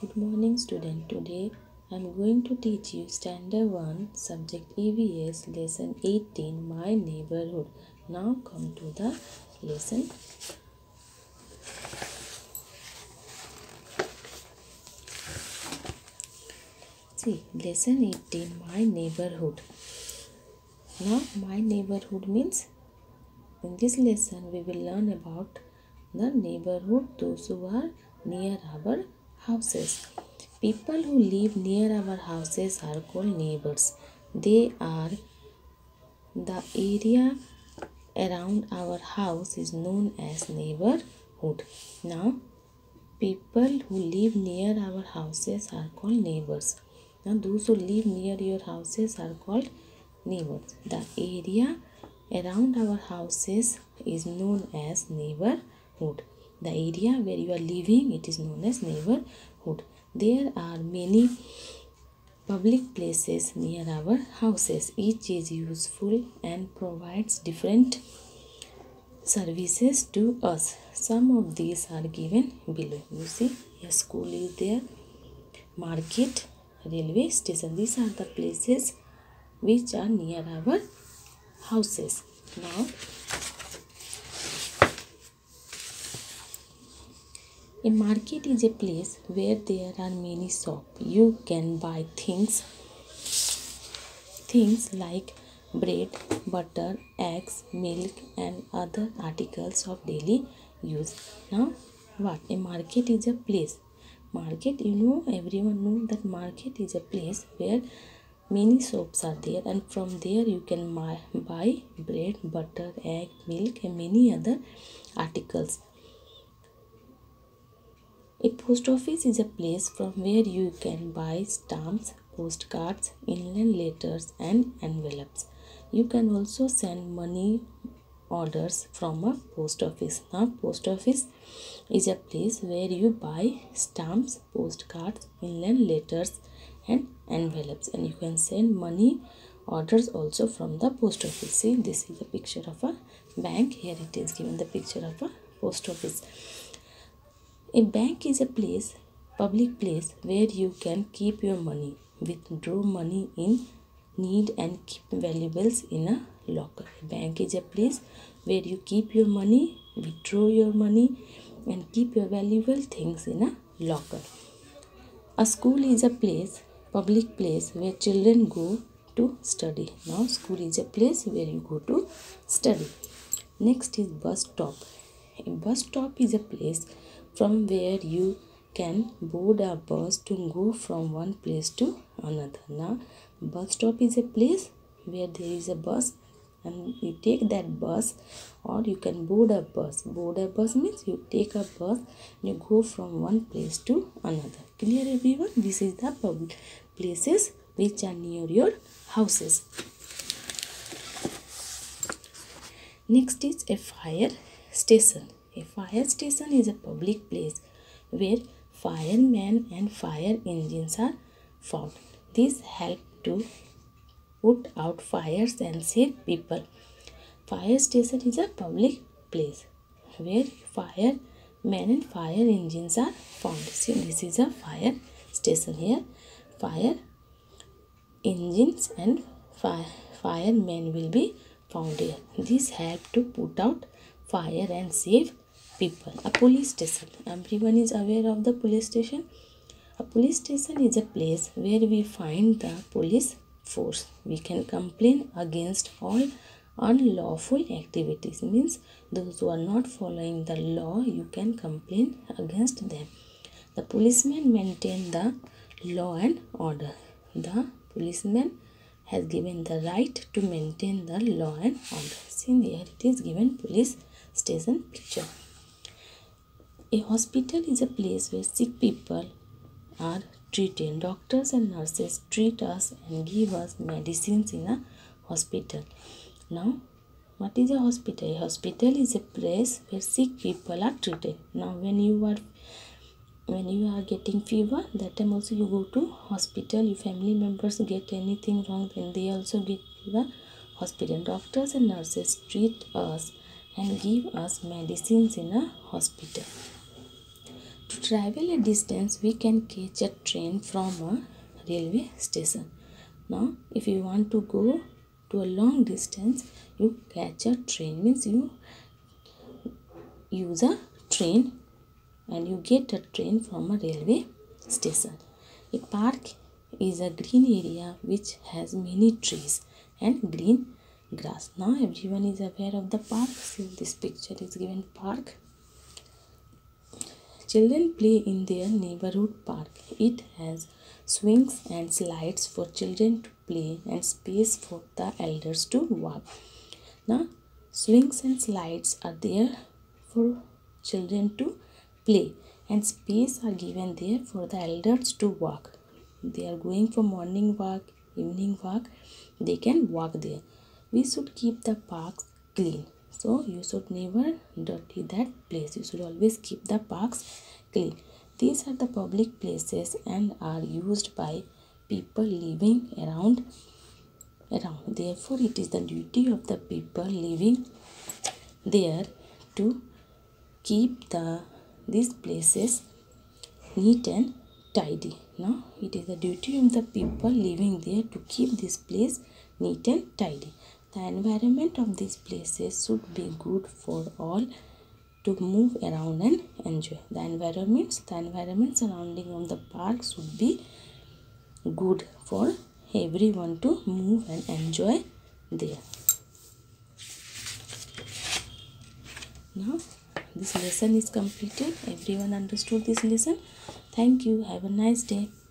Good morning student. Today I am going to teach you standard 1 subject EVS lesson 18 my neighborhood. Now come to the lesson. See, lesson 18 my neighborhood. Now my neighborhood means in this lesson we will learn about the neighborhood, those who are near our houses. People who live near our houses are called neighbors. They are the area around our house is known as neighborhood. Now, people who live near our houses are called neighbors. Now, those who live near your houses are called neighbors. The area around our houses is known as neighborhood. The area where you are living, it is known as neighborhood. There are many public places near our houses. Each is useful and provides different services to us. Some of these are given below. You see, a school is there, market, railway station. These are the places which are near our houses. Now, a market is a place where there are many shops. You can buy things like bread, butter, eggs, milk and other articles of daily use. Now, what? A market is a place. Market, everyone knows that market is a place where many shops are there, and from there you can buy bread, butter, egg, milk and many other articles. A post office is a place from where you can buy stamps, postcards, inland letters and envelopes. You can also send money orders from a post office. Now, post office is a place where you buy stamps, postcards, inland letters and envelopes, and you can send money orders also from the post office. See, this is a picture of a bank. Here it is given the picture of a post office. A bank is a place, public place where you can keep your money, withdraw money in need and keep valuables in a locker. A bank is a place where you keep your money, withdraw your money and keep your valuable things in a locker. A school is a place, public place where children go to study. Now, school is a place where you go to study. Next is bus stop. A bus stop is a place from where you can board a bus to go from one place to another. Now, bus stop is a place where there is a bus and you take that bus, or you can board a bus. Board a bus means you take a bus and you go from one place to another. Clear everyone? This is the public places which are near your houses. Next is a fire station. A fire station is a public place where firemen and fire engines are found. These help to put out fires and save people. Fire station is a public place where firemen and fire engines are found. See, this is a fire station. Here, fire engines and firemen will be found here. These help to put out fire and save people. A police station. Everyone is aware of the police station. A police station is a place where we find the police force. We can complain against all unlawful activities. Means those who are not following the law, you can complain against them. The policemen maintain the law and order. The policeman has given the right to maintain the law and order. See, here it is given police station picture. A hospital is a place where sick people are treated. Doctors and nurses treat us and give us medicines in a hospital. Now, what is a hospital? A hospital is a place where sick people are treated. Now, when you are getting fever, that time also you go to hospital. Your family members get anything wrong, then they also get to the hospital. Doctors and nurses treat us and give us medicines in a hospital. To travel a distance, we can catch a train from a railway station. Now, if you want to go to a long distance, you catch a train, means you use a train and you get a train from a railway station. A park is a green area which has many trees and green grass. Now everyone is aware of the park. So this picture is given park. Children play in their neighborhood park. It has swings and slides for children to play and space for the elders to walk. Now swings and slides are there for children to play and space are given there for the elders to walk. They are going for morning walk, evening walk, they can walk there. We should keep the parks clean. So you should never dirty that place. You should always keep the parks clean. These are the public places and are used by people living around. Therefore, it is the duty of the people living there to keep these places neat and tidy. Now, it is the duty of the people living there to keep this place neat and tidy. The environment of these places should be good for all to move around and enjoy. The environment surrounding on the park should be good for everyone to move and enjoy there. Now, this lesson is completed. Everyone understood this lesson. Thank you. Have a nice day.